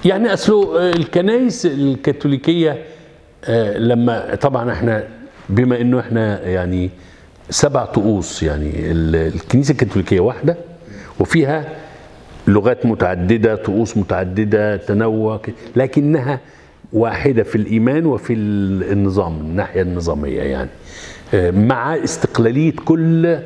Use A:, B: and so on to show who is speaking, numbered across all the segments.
A: يعني اصله الكنائس الكاثوليكيه لما طبعا احنا بما انه احنا يعني 7 طقوس، يعني الكنيسه الكاثوليكيه واحده وفيها لغات متعدده، طقوس متعدده، تنوع، لكنها واحده في الايمان وفي النظام، الناحيه النظاميه يعني، مع استقلاليه كل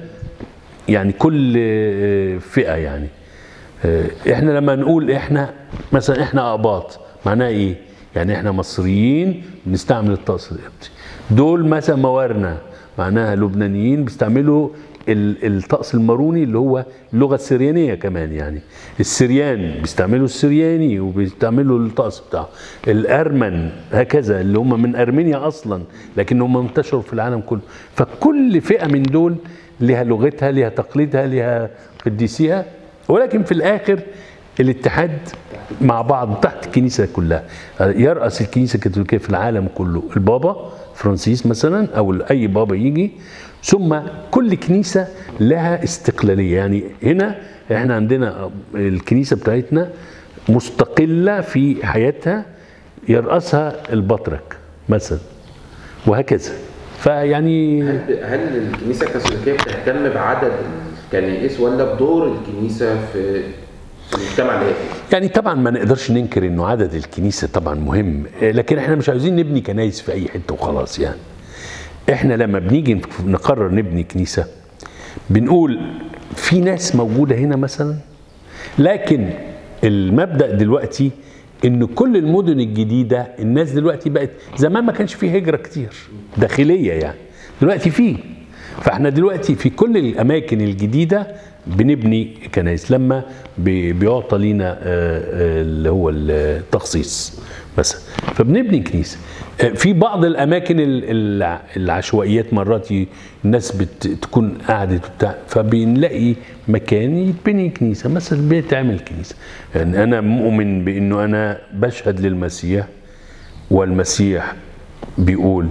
A: فئه يعني. احنا لما نقول احنا مثلا احنا اقباط معناه ايه؟ يعني احنا مصريين بنستعمل الطقس القبطي. دول مثلا موارنه معناها لبنانيين بيستعملوا الطقس الماروني اللي هو اللغه السريانيه كمان يعني. السريان بيستعملوا السرياني وبيستعملوا الطقس بتاعه. الارمن هكذا اللي هم من ارمينيا اصلا لكن هم انتشروا في العالم كله. فكل فئه من دول لها لغتها، لها تقليدها، لها قديسيها، ولكن في الاخر الاتحاد مع بعض تحت الكنيسه كلها. يرأس الكنيسه الكاثوليكيه في العالم كله البابا فرانسيس مثلا او اي بابا يجي، ثم كل كنيسه لها استقلاليه. يعني هنا احنا عندنا الكنيسه بتاعتنا مستقله في حياتها يرأسها البطرك مثلا وهكذا. فيعني
B: هل الكنيسه الكاثوليكيه بتهتم بعدد الكنائس ولا بدور الكنيسه في المجتمع اللي هي فيه؟
A: يعني طبعا ما نقدرش ننكر انه عدد الكنيسه طبعا مهم، لكن احنا مش عاوزين نبني كنايس في اي حته وخلاص يعني. احنا لما بنيجي نقرر نبني كنيسه بنقول في ناس موجوده هنا مثلا، لكن المبدأ دلوقتي ان كل المدن الجديده الناس دلوقتي بقت، زمان ما كانش فيه هجره كتير داخليه يعني، دلوقتي فيه. فاحنا دلوقتي في كل الاماكن الجديده بنبني كنائس لما بيعطى لينا اللي هو التخصيص مثلا، فبنبني كنيسه. في بعض الاماكن العشوائيات مرات الناس بتكون قعدت وبتاع، فبنلاقي مكان يتبني كنيسه مثلا، بيتعمل كنيسه. يعني انا مؤمن بانه انا بشهد للمسيح، والمسيح بيقول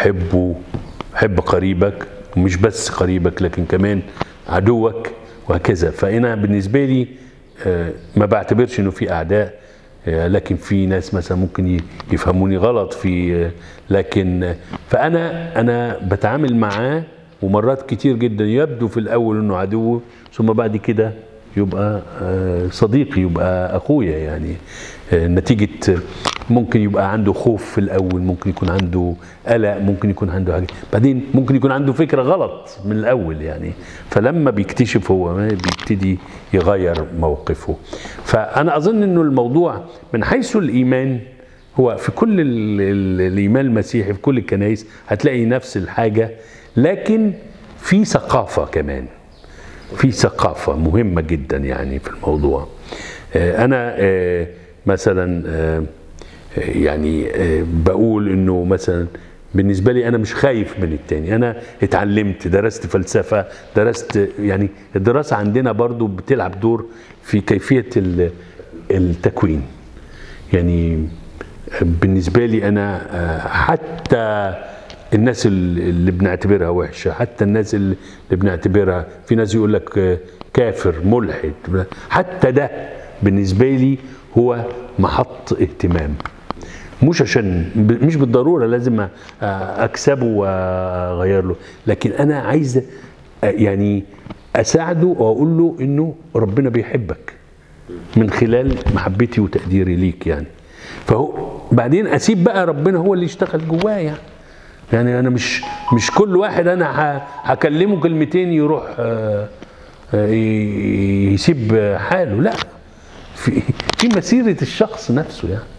A: حب قريبك، ومش بس قريبك لكن كمان عدوك وهكذا. فانا بالنسبه لي ما بعتبرش انه في اعداء، لكن في ناس مثلا ممكن يفهموني غلط في، لكن فانا بتعامل معاه، ومرات كتير جدا يبدو في الاول انه عدو، ثم بعد كده يبقى صديقي، يبقى اخويا يعني. نتيجه ممكن يبقى عنده خوف في الاول، ممكن يكون عنده قلق، ممكن يكون عنده حاجه، بعدين ممكن يكون عنده فكره غلط من الاول يعني، فلما بيكتشف هو بيبتدي يغير موقفه. فانا اظن انه الموضوع من حيث الايمان هو في كل الايمان المسيحي في كل الكنائس هتلاقي نفس الحاجه، لكن في ثقافه كمان، في ثقافه مهمه جدا يعني في الموضوع. انا مثلا يعني بقول انه مثلا بالنسبه لي انا مش خايف من التاني. انا اتعلمت، درست فلسفه، درست يعني الدراسه عندنا برضو بتلعب دور في كيفيه التكوين. يعني بالنسبه لي انا حتى الناس اللي بنعتبرها وحشه، حتى الناس اللي بنعتبرها، في ناس يقول لك كافر ملحد، حتى ده بالنسبه لي هو محط اهتمام. مش بالضروره لازم اكسبه واغير له، لكن انا عايز يعني اساعده واقول له انه ربنا بيحبك من خلال محبتي وتقديري ليك يعني. فهو بعدين اسيب بقى ربنا هو اللي يشتغل جوايا. يعني انا مش كل واحد انا هكلمه كلمتين يروح يسيب حاله، لا، في مسيره الشخص نفسه يعني.